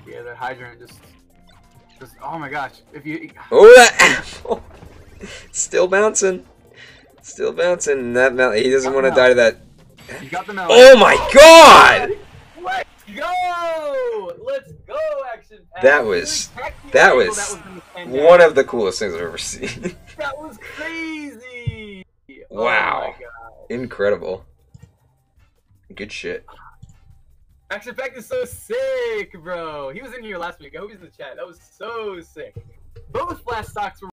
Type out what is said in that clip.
Yeah, that hydrant just oh my gosh. If you Oh, that apple! Still bouncing. Still bouncing. That melon. He doesn't want to die to that. you got the melon. Oh my god! Let's go! Let's go, action pack. That was one of the coolest things I've ever seen. That was crazy. Wow. Oh my god. Incredible. Good shit. Action pack is so sick, bro. He was in here last week. I hope he's in the chat. That was so sick. Both flash stocks were